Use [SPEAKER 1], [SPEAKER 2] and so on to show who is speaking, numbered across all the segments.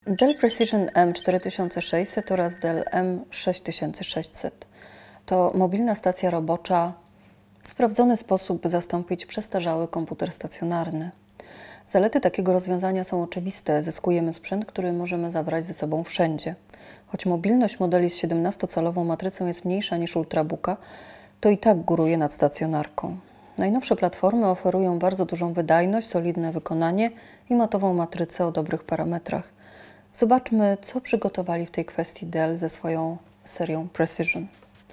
[SPEAKER 1] Dell Precision M4600 oraz Dell M6600 to mobilna stacja robocza, sprawdzony sposób, by zastąpić przestarzały komputer stacjonarny. Zalety takiego rozwiązania są oczywiste. Zyskujemy sprzęt, który możemy zabrać ze sobą wszędzie. Choć mobilność modeli z 17-calową matrycą jest mniejsza niż Ultrabooka, to i tak góruje nad stacjonarką. Najnowsze platformy oferują bardzo dużą wydajność, solidne wykonanie i matową matrycę o dobrych parametrach. Zobaczmy, co przygotowali w tej kwestii Dell ze swoją serią Precision.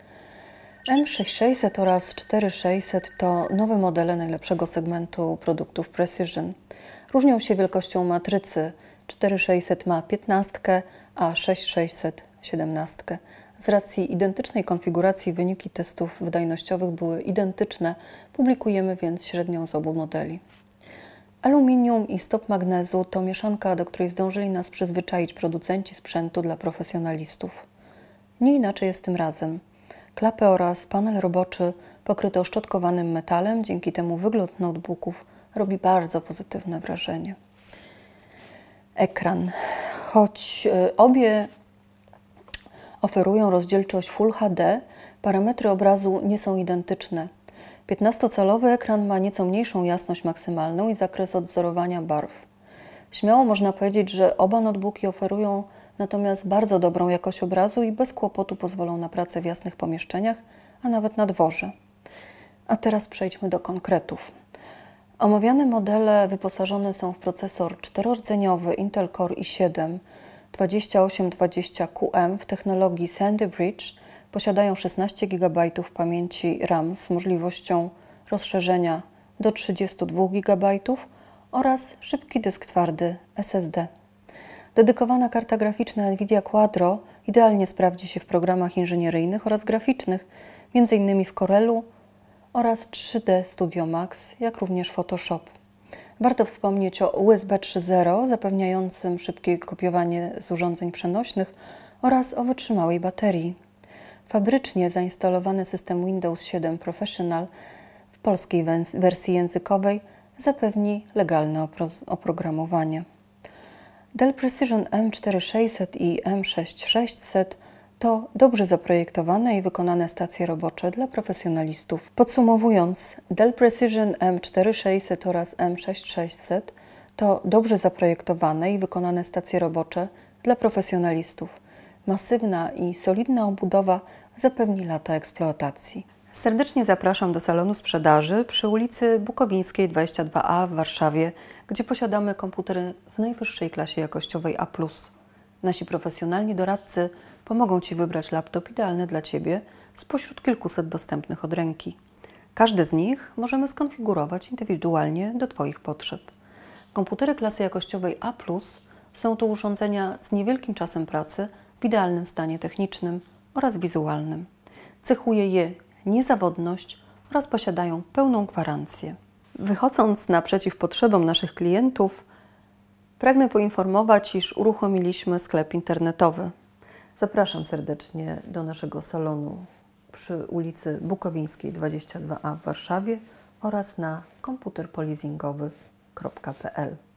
[SPEAKER 1] M6600 oraz 4600 to nowe modele najlepszego segmentu produktów Precision. Różnią się wielkością matrycy. 4600 ma 15, a 6600 17. Z racji identycznej konfiguracji wyniki testów wydajnościowych były identyczne, publikujemy więc średnią z obu modeli. Aluminium i stop magnezu to mieszanka, do której zdążyli nas przyzwyczaić producenci sprzętu dla profesjonalistów. Nie inaczej jest tym razem. Klapy oraz panel roboczy pokryte oszczotkowanym metalem, dzięki temu wygląd notebooków robi bardzo pozytywne wrażenie. Ekran. Choć obie oferują rozdzielczość Full HD, parametry obrazu nie są identyczne. 15-calowy ekran ma nieco mniejszą jasność maksymalną i zakres odwzorowania barw. Śmiało można powiedzieć, że oba notebooki oferują natomiast bardzo dobrą jakość obrazu i bez kłopotu pozwolą na pracę w jasnych pomieszczeniach, a nawet na dworze. A teraz przejdźmy do konkretów. Omawiane modele wyposażone są w procesor 4-rdzeniowy Intel Core i7 2820QM w technologii Sandy Bridge, posiadają 16 GB pamięci RAM z możliwością rozszerzenia do 32 GB oraz szybki dysk twardy SSD. Dedykowana karta graficzna NVIDIA Quadro idealnie sprawdzi się w programach inżynieryjnych oraz graficznych, m.in. w Corelu oraz 3D Studio Max, jak również Photoshop. Warto wspomnieć o USB 3.0 zapewniającym szybkie kopiowanie z urządzeń przenośnych oraz o wytrzymałej baterii. Fabrycznie zainstalowany system Windows 7 Professional w polskiej wersji językowej zapewni legalne oprogramowanie. Dell Precision M4600 i M6600 to dobrze zaprojektowane i wykonane stacje robocze dla profesjonalistów. Podsumowując, Dell Precision M4600 oraz M6600 to dobrze zaprojektowane i wykonane stacje robocze dla profesjonalistów. Masywna i solidna obudowa zapewni lata eksploatacji. Serdecznie zapraszam do salonu sprzedaży przy ulicy Bukowińskiej 22A w Warszawie, gdzie posiadamy komputery w najwyższej klasie jakościowej A+. Nasi profesjonalni doradcy pomogą Ci wybrać laptop idealny dla Ciebie spośród kilkuset dostępnych od ręki. Każdy z nich możemy skonfigurować indywidualnie do Twoich potrzeb. Komputery klasy jakościowej A+, są to urządzenia z niewielkim czasem pracy, w idealnym stanie technicznym oraz wizualnym. Cechuje je niezawodność oraz posiadają pełną gwarancję. Wychodząc naprzeciw potrzebom naszych klientów, pragnę poinformować, iż uruchomiliśmy sklep internetowy. Zapraszam serdecznie do naszego salonu przy ulicy Bukowińskiej 22A w Warszawie oraz na komputerpolizingowy.pl.